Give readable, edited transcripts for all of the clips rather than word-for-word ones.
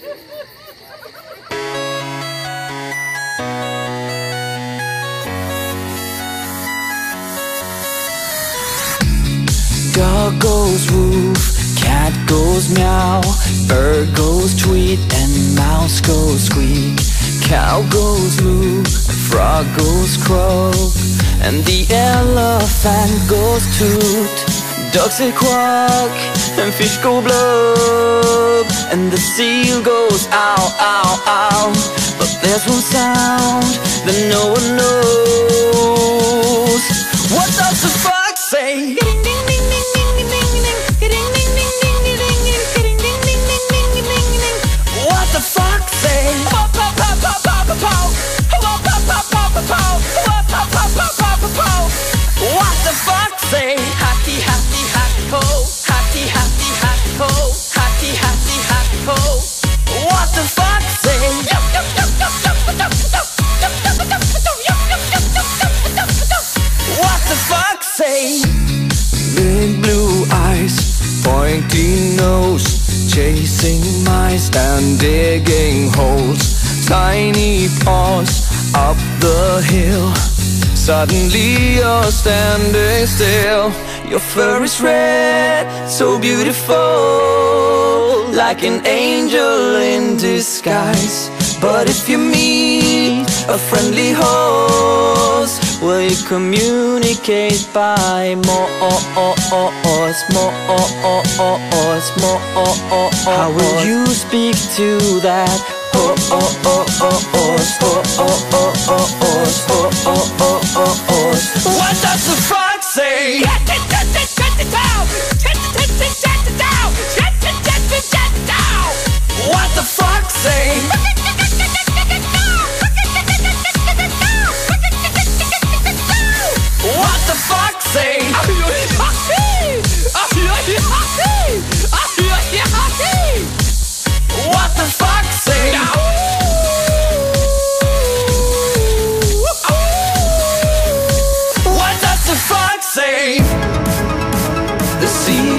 Dog goes woof, cat goes meow, bird goes tweet, and mouse goes squeak. Cow goes moo, frog goes croak, and the elephant goes toot. Ducks say quack, and fish go blub, and the seal goes ow, ow, ow. But there's one sound that no one knows. What does the fox say? What the fox say? What the fox say? Happy, happy, happy ho. Happy, happy, happy ho. Happy, happy, happy ho. What the fox say? What the fox say? Big blue eyes, pointy nose, chasing mice and digging holes. Tiny paws up the hill. Suddenly you're standing still. Your fur is red, so beautiful, like an angel in disguise. But if you meet a friendly horse, will you communicate by more? How will you speak to that? What does the fox say? What the fox say? What the fox say? What the fox say? What does the fox say? The sea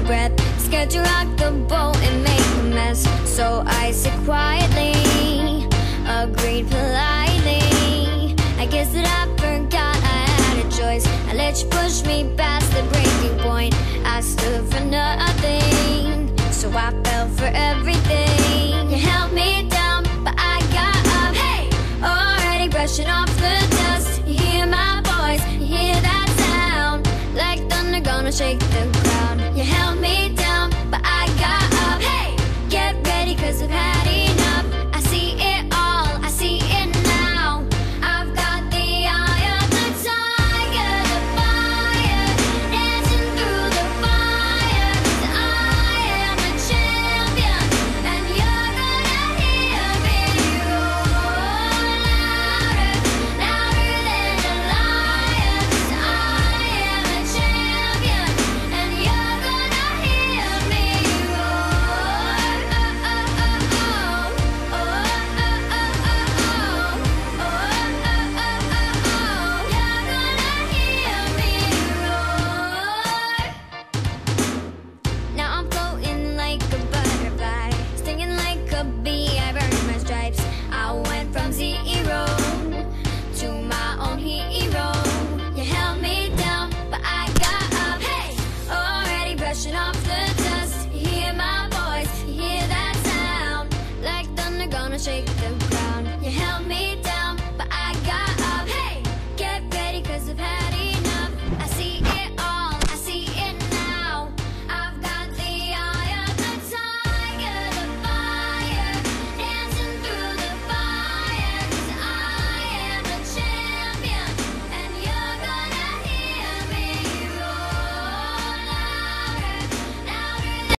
breath, scared to rock the boat and make a mess. So I said quietly, agreed politely. I guess that I forgot I had a choice. I let you push me past the breaking point. I stood for nothing, so I fell for everything. You held me down, but I got up. Hey, already brushing off the dust. You hear my voice, you hear that sound, like thunder gonna shake the ground. You held me down, but I got up. Hey, get ready, 'cause I've had enough. I see it all, I see it now. I've got the eye of the tiger, the fire, dancing through the fire. 'Cause I am a champion, and you're gonna hear me roar louder, louder than a lion. 'Cause I am a champion, and you're gonna hear me roar. You're gonna hear me roar. Now I'm floating like a butterfly, stinging like a bee. I burned my stripes. I went from zero to my own hero. You held me down, but I got up. Hey, already brushing off the dust. You hear my voice, you hear that sound, like thunder gonna shake the